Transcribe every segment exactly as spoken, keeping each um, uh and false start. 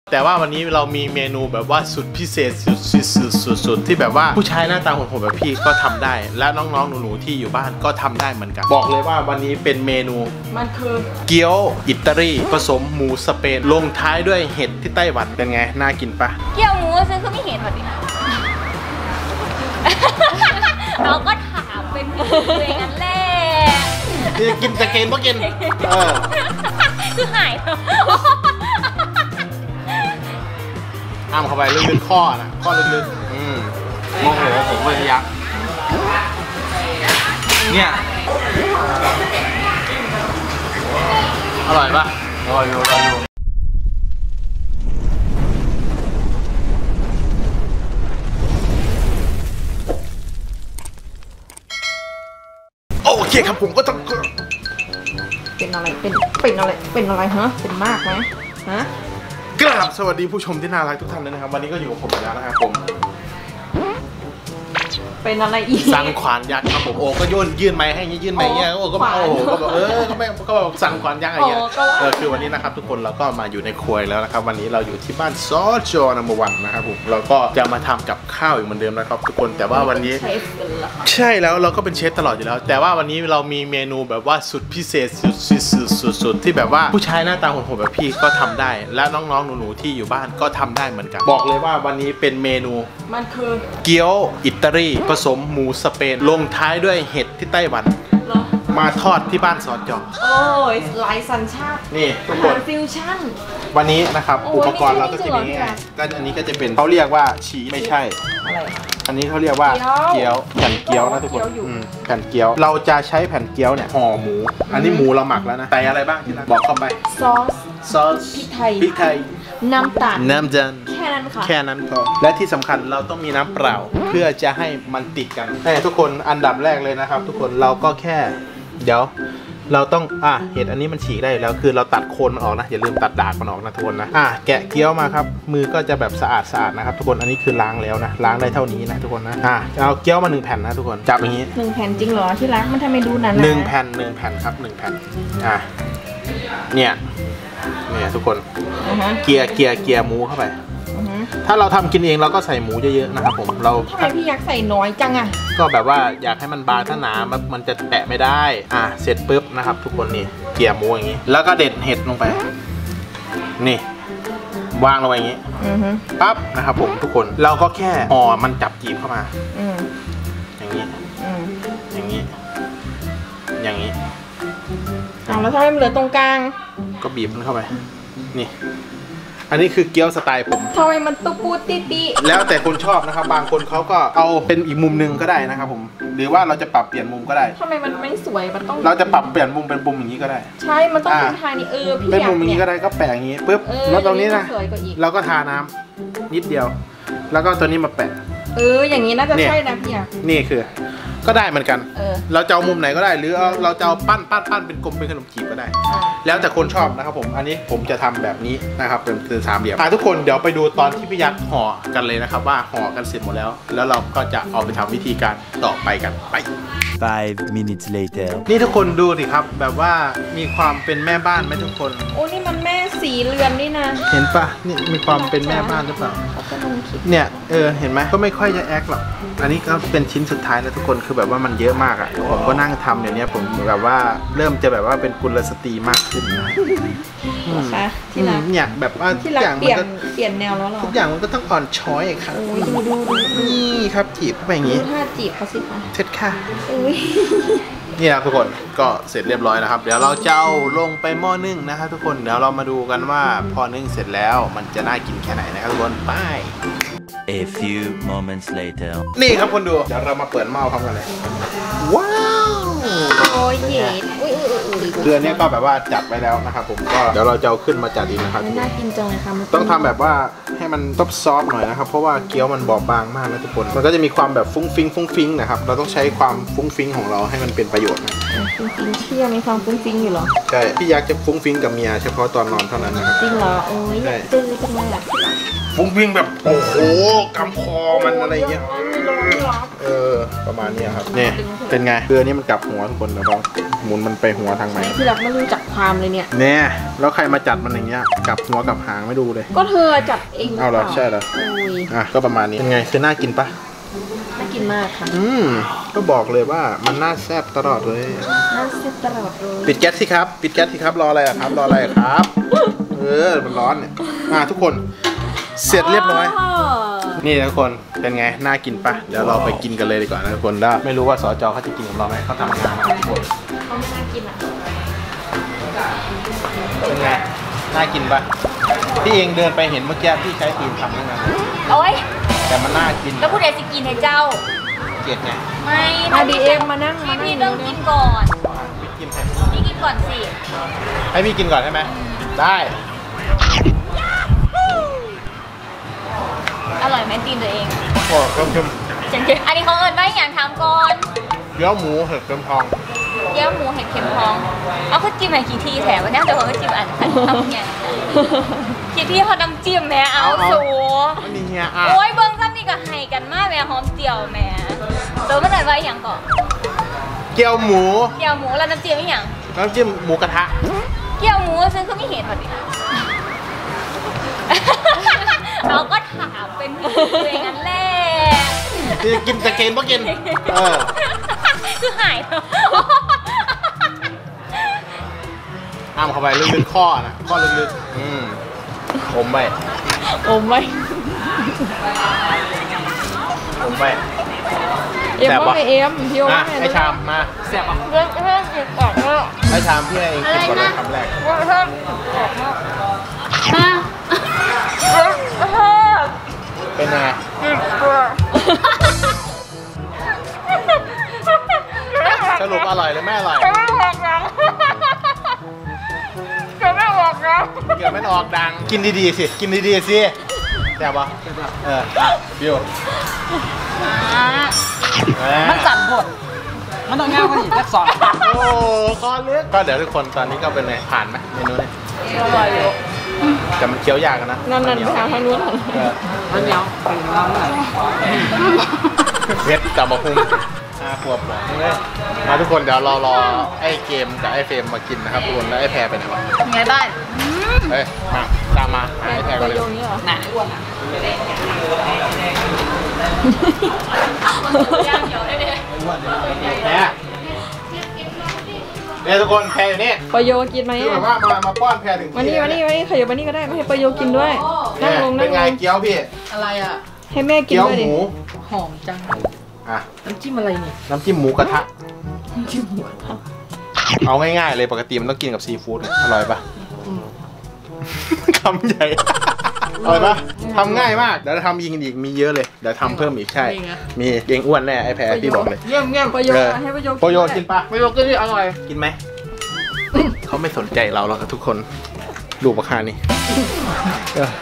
แต่ว่าวันนี้เรามีเมนูแบบว่าสุดพิเศษสุดๆที่แบบว่าผู้ชายหน้าตาโหดๆแบบพี่ก็ทำได้และน้องๆหนูๆที่อยู่บ้านก็ทำได้เหมือนกันบอกเลยว่าวันนี้เป็นเมนูมันคือเกี๊ยวอิตาลีผสมหมูสเปนลงท้ายด้วยเห็ดที่ไต้หวันเป็นไงน่ากินปะเกี๊ยวหมูซื้อคือไม่เห็นแบบนี้เราก็ถามเป็นหมูเองนั่นแหละจะกินจะกินก็กินเออคือหายอ้ามเข้าไปลึกๆข้อนะข้อลึกๆอืมมองหัวผมเลยยักษ์เนี่ยอร่อยปะอร่อยอยู่อร่อยอยู่โอเคครับผมก็ต้องเป็นอะไรเป็นเป็นอะไรเป็นอะไรฮะเป็นมากไหมฮะกราบสวัสดีผู้ชมที่น่ารักทุกท่านเลยนะครับวันนี้ก็อยู่กับผมแล้วนะครับผมเป็นอะไรอีกสั่งขวานยักษ์ครับผมโอ้ก็ยื่นยื่นไม้ให้ยื่นไม้เงี้ยโอ้ก็โอ้ก็บอกเออก็ไม่ก็บอกสั่งขวานยักษ์อะไรเงี้ยเออคือวันนี้นะครับทุกคนเราก็มาอยู่ในครัวแล้วนะครับวันนี้เราอยู่ที่บ้านซอจอนัมเบอร์วันนะครับผมเราก็จะมาทำกับข้าวอีกเหมือนเดิมนะครับทุกคนแต่ว่าวันนี้ใช่แล้วเราก็เป็นเชฟตลอดอยู่แล้วแต่ว่าวันนี้เรามีเมนูแบบว่าสุดพิเศษสุดๆที่แบบว่าผู้ชายหน้าตาโหดๆแบบพี่ก็ทำได้และน้องๆหนูๆที่อยู่บ้านก็ทำได้เหมือนกันบอกเลยว่าวันนี้เป็นเมนูมันคือเกี๊ยวอิตาลีผสมหมูสเปนลงท้ายด้วยเห็ดที่ไต้หวันมาทอดที่บ้านซอจอโอ้ยหลายสัญชาตินี่ทุกคนฟิวชั่นวันนี้นะครับอุปกรณ์เราก็จะมีง่ายก็อันนี้ก็จะเป็นเขาเรียกว่าชีไม่ใช่อะไรอันนี้เขาเรียกว่าเกี๊ยวแผ่นเกี๊ยวนะทุกคนแผ่นเกี๊ยวเราจะใช้แผ่นเกี๊ยวเนี่ยห่อหมูอันนี้หมูเราหมักแล้วนะใส่อะไรบ้างที่เราบอกเข้าไปซอสซอสพริกไทยพริกไทยน้ำตาลน้ำจันแค่นั้นค่ะแค่นั้นพอและที่สำคัญเราต้องมีน้ำเปล่าเพื่อจะให้มันติดกันแต่ทุกคนอันดับแรกเลยนะครับทุกคนเราก็แค่เดี๋ยวเราต้องอ่ะเห็ดอันนี้มันฉีกได้แล้วคือเราตัดโคนมันออกนะอย่าลืมตัดดากมันออกนะทุกคนนะอ่ะแกะเกี๊ยวมาครับมือก็จะแบบสะอาดสะอาดนะครับทุกคนอันนี้คือล้างแล้วนะล้างได้เท่านี้นะทุกคนนะอ่ะเอาเกี๊ยวมาหนึ่งแผ่นนะทุกคนจับอย่างนี้หนึ่งแผ่นจริงเหรอที่รักมันทำไมดูหนาหนึ่งแผ่นหนึ่งแผ่นครับหนึ่งแผ่นอ่ะเนี่ยเนี่ยทุกคนเกียร์เกียร์เกียร์หมูเข้าไปถ้าเราทำกินเองเราก็ใส่หมูเยอะๆนะครับผมเราทำไมพี่ยักษ์ใส่น้อยจังอ่ะก็แบบว่าอยากให้มันบางถ้าหนามันจะแตะไม่ได้อ่ะเสร็จปุ๊บนะครับทุกคนนี่เกี่ยหมูอย่างนี้แล้วก็เด็ดเห็ดลงไปนี่วางลงไปอย่างนี้ปั๊บนะครับผมทุกคนเราก็แค่ห่อมันจับจีบเข้ามาอย่างนี้อย่างนี้อย่างนี้อ๋อแล้วถ้าให้มันเหลือตรงกลางก็บีบมันเข้าไปนี่อันนี้คือเกี๊ยวสไตล์ผมทำไมมันตุปูติติแล้วแต่คนชอบนะครับบางคนเขาก็เอาเป็นอีกมุมหนึ่งก็ได้นะครับผมหรือว่าเราจะปรับเปลี่ยนมุมก็ได้ทำไมมันไม่สวยมันต้องเราจะปรับเปลี่ยนมุมเป็นมุมอย่างนี้ก็ได้ใช่มันต้องเป็นทางนี้เออพี่เป็นมุมอย่างนี้ก็ได้ก็แปะอย่างนี้ปุ๊บแล้วตรงนี้นะเราก็ทาน้ำนิดเดียวแล้วก็ตัวนี้มาแปะเอออย่างนี้น่าจะใช่นะพี่อ่ะนี่คือก็ได้เหมือนกันเราจะเอามุมไหนก็ได้หรือเราจะเอาปั้นปั้นปั้นเป็นกลมเป็นขนมจีบก็ได้แล้วแต่คนชอบนะครับผมอันนี้ผมจะทำแบบนี้นะครับเป็นคือสามเหลี่ยมทุกคนเดี๋ยวไปดูตอนที่พี่ยักษ์ห่อกันเลยนะครับว่าห่อกันเสร็จหมดแล้วแล้วเราก็จะเอาไปทำวิธีการต่อไปกันไป five minutes later นี่ทุกคนดูสิครับแบบว่ามีความเป็นแม่บ้านไหมทุกคนโอ้นี่มันแม่สีเรือนนี่นะเห็นปะนี่มีความเป็นแม่บ้านหรือเปล่าเนี่ยเออเห็นไหมก็ไม่ค่อยจะแอคหรอกอันนี้ก็เป็นชิ้นสุดท้ายแล้วทุกคนคือแบบว่ามันเยอะมากอ่ะผมก็นั่งทำเดี๋ยวนี้ผมแบบว่าเริ่มจะแบบว่าเป็นกุลสตรีมากขึ้นนะคะที่รักเนี่ยแบบว่าทุกอย่างมันก็เปลี่ยนแนวแล้วหรอทุกอย่างมันก็ต้องอ่อนช้อยครับโอ้ยดูดูดูนี่ครับจีบเข้าไปอย่างงี้ถ้าจีบเขาสิคะเสร็จค่ะนี่นะทุกคนก็เสร็จเรียบร้อยนะครับเดี๋ยวเราจะเอาลงไปหม้อนึ่งนะครับทุกคนเดี๋ยวเรามาดูกันว่าพอนึ่งเสร็จแล้วมันจะน่ากินแค่ไหนนะครับทุกคนไป A few moments later นี่ครับคนดูเดี๋ยวเรามาเปิดหม้อพร้อมกันเลยว้าวโอ้ยเย็ดอุ้ยอุ้ยอุ้ยเกลือนี้ก็แบบว่าจัดไว้แล้วนะครับผมก็เดี๋ยวเราจะเอาขึ้นมาจัดอีกนะครับน่ากินจังเลยค่ะต้องทำแบบว่าให้มันซอฟซอฟหน่อยนะครับเพราะว่าเกี๊ยวมันบอบบางมากนะทุกคนมันก็จะมีความแบบฟุ้งฟิ้งฟุ้งฟิ้งนะครับเราต้องใช้ความฟุ้งฟิ้งของเราให้มันเป็นประโยชน์นะฟุ้งฟิ้งเที่ยมีความฟุ้งฟิ้งอยู่หรอใช่พี่ยักษ์จะฟุ้งฟิ้งกับเมียเฉพาะตอนนอนเท่านั้นนะครับจริงเหรอโอ้ยตื้อจังเลยแหละฟุ้งฟิ้งแบบโอ้โหกำคอมันอะไรเงี้ยเออประมาณนี้ครับเนี่ยเป็นไงเกลือนี้มันกลับหัวทุกคนนะบอสหมุนมันไปหัวทางไหนที่รักไม่รู้จักความเลยเนี่ยเนี่ยแล้วใครมาจัดมันอย่างเงี้ยกลับหัวกลับหางไม่ดูเลยก็เธอจัดเองเอาเหรอใช่เหรอโอ้ยอ่ะก็ประมาณนี้เป็นไงคือน่ากินปะน่ากินมากค่ะอืมก็บอกเลยว่ามันน่าแซ่บตลอดเลยน่าเสียตลอดเลยปิดแก๊สสิครับปิดแก๊สสิครับรออะไรอะครับรออะไรอะครับเออมันร้อนเนี่ยมาทุกคนเสร็จเรียบร้อย นี่ทุกคนเป็นไงน่ากินปะเดี๋ยวเราไปกินกันเลยดีกว่านะทุกคนได้ไม่รู้ว่าสจเขาจะกินกับเราไหมเขาทำงานมาทุกคนเขาไม่น่ากินอ่ะเป็นไงน่ากินปะพี่เองเดินไปเห็นเมื่อกี้พี่ใช้ตีนทำนั่นนะโอ้ยแต่มันน่ากินแล้วผู้ใดสิกินให้เจ้าเกลียดไงไม่มาดีเอ็มมานั่งพี่มานั่งพี่ต้องกินก่อนกินให้พี่กินก่อนสิให้พี่กินก่อนใช่ไหมได้อร่อยไหมตีนตัวเองโอ้ก็เค็มจังเค็มอันนี้เขาเอิญว่าอย่างทำก่อนเกี๊ยวหมูเห็ดเค็มทองเกี๊ยวหมูเห็ดเค็มทอง เอาข้าวจิ้มมากี่ทีแถมวันนี้เดี๋ยวเขาก็จิ้มอันอันทำไงกี่ทีเขาน้ำจิ้มแม่เอาสูไม่มีเฮียอ่ะโอ้ยเบิ้งซ้ำนี่ก็ให้กันมากแม่หอมเจียวแม่เติมมาหน่อยว่าอย่างก่อนเกี๊ยวหมูเกี๊ยวหมูแล้วน้ำจิ้มอีกอย่างน้ำจิ้มหมูกระทะเกี๊ยวหมูซึ่งก็ไม่เห็นพอดี เราก็ถามเป็นตัวเองนั่นแหละคือกินจะกินป่ะกินเออคือหายเนอะอ้ามเข้าไปลึกๆข้อนะข้อลึกๆอืมอมไปโอ้ไม่อมไปเอ็มว่าไงเอ็มพี่โอ้อ่ะว่าไงไอชามมาแซ่บอ่ะเรื่องเรื่องกินออกแล้วไอชามพี่ให้เองกินก่อนเลยคำแรกเรื่องเรื่องออกแล้วเป็นไงกินตัวสรุปอร่อยหรือไม่อร่อยจะไม่ออกแล้วจะไม่ออกแล้วเกือบไม่ออกดังกินดีๆสิกินดีๆสิแซ่บปะเอออ่ะบิวมันสั่นหมดมันต้องง่ายกว่านี้แค่สองโอ้คอลึกก็เดี๋ยวทุกคนตอนนี้ก็เป็นไงผ่านไหมเมนูนี้อร่อยอยู่แต่มันเคี้ยวยากนะนั่นนั่นไปทางทางนู้นเออมันเหนียวเป็นเราเมื่อไหร่เพชรกับมะพุงห้าขวบเลยมาทุกคนเดี๋ยวรอรอไอ้เกมกับไอ้เฟรมมากินนะครับทุกคนแล้วไอ้แพรไปไหนวะไงบ้านเฮ้ยมาตามมาหาไอ้แพรกันเลยโยงนี้เหรอหนาอ้วนอ่ะย่างเดี๋ยวได้เลยแพรเนี่ยทุกคนแพรอยู่นี่ปโยกินไหมคือแบอ่ะบว่ามามาป้อนแพรถึงมานี่มานี่มานี่ขยับมานี่ก็ได้ไม่ให้ปโยกินด้วยนั่งลงนั่เป็งนลไงงเกี๊ยวพี่อะไรอ่ะให้แม่กินเกี๊ยวด้วยหดิมูหอมจังอ่ะน้ำจิ้มอะไรเนี่ยน้ำจิ้มหมูกระทะน้ำจิ้มหัวทเอาง่ายๆเลยปกติมันต้องกินกับซีฟู้ดอร่อยปะคำใหญ่ อร่อยปะทำง่ายมากเดี๋ยวทำยิงอีกมีเยอะเลยเดี๋ยวทำเพิ่มอีกใช่ มีเองอ้วนแน่ไอ้แพรพี่บอกเลยเยี่ยมเยี่ยมปโยเออให้ปโยโปโยกินปะไม่รู้ก็ที่อร่อยกินไหม เขาไม่สนใจเราหรอกทุกคนดูราคานี่เออ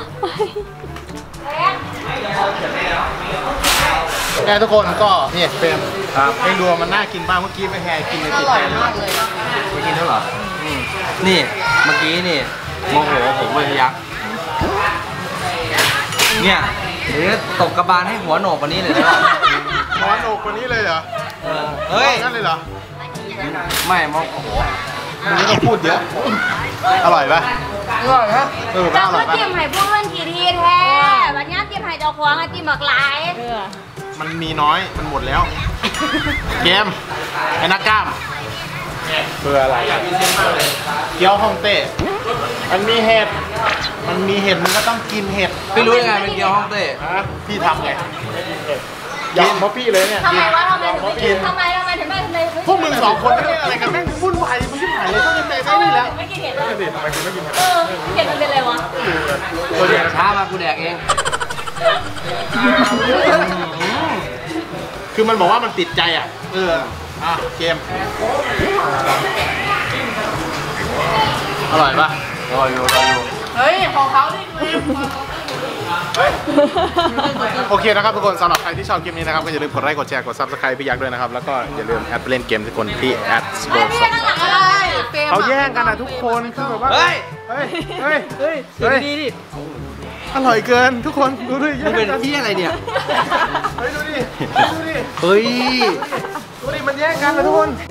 แม่ทุกคนก็เนี่ยเฟรมครับเองดูมันน่ากินมากเมื่อกี้ไม่แพ้กินในติดแทนเลยไม่กินเท่าหรอนี่เมื่อกี้นี่โมโหผมเลยยักษ์เนี่ยหรือตบกระบาลให้หัวโหนกกว่านี้เลยนะหมอนอกกว่านี้เลยเหรอเออเฮ้ยงั้นเลยเหรอไม่มองโอ้โหมึงไม่ต้องพูดเยอะ อร่อยปะอร่อยครับเออเราอร่ก็อยปะจิ้มให้พวกเพื่อนทีทีแท้วันนี้จิ้มให้เจ้าของให้จิ้มหมากหลายเออมันมีน้อยมันหมดแล้ว เกมไอ้นักกล้ามเพื่ออะไรเกี๊ยวฮ่องเต้มันมีเห็ดมันมีเห็ดมันก็ต้องกินเห็ดไม่รู้ยังไงเป็นเกี๊ยวฮ่องเต้ฮะพี่ทำไงยอมเพราะพี่เลยเนี่ยทำไมวะทำไมถึงไม่กินทำไมทำไมถึงไม่ทำไมพวกมึงสองคนนี่อะไรกันแม่งวุ่นวายมึงที่ผ่านเลยต้องเตะทำได้ไมนี่แล้วถึงไม่กินเห็ดอ่ะเด็ดทำไมคุณไม่กินเห็ดเออเห็ดมันเป็นอะไรวะกูแดกช้ามากูแดกเองคือมันบอกว่ามันติดใจอ่ะเอออ่ะเกมอร่อยปะรออยู่รออยู่เฮ้ยของเขาดิโอเคนะครับทุกคนสำหรับใครที่ชอบคลิปนี้นะครับก็อย่าลืมกดไลค์กดแชร์กด ซับสไครบ์ พี่ยักษ์ด้วยนะครับแล้วก็อย่าลืมแอดไปเล่นเกมทุกคนที่แอดสโบไม่พี่ข้างหลังอะไรเขาแย่งกันนะทุกคนคือแบบว่าเฮ้ยเฮ้ยเฮ้ยเฮ้ยเฮ้ยดีดิอร่อยเกินทุกคนดูดิมึงเป็นที่อะไรเนี่ยเฮ้ยดูดิดูดิเฮ้ยดูดิมันแย่งกันนะทุกคน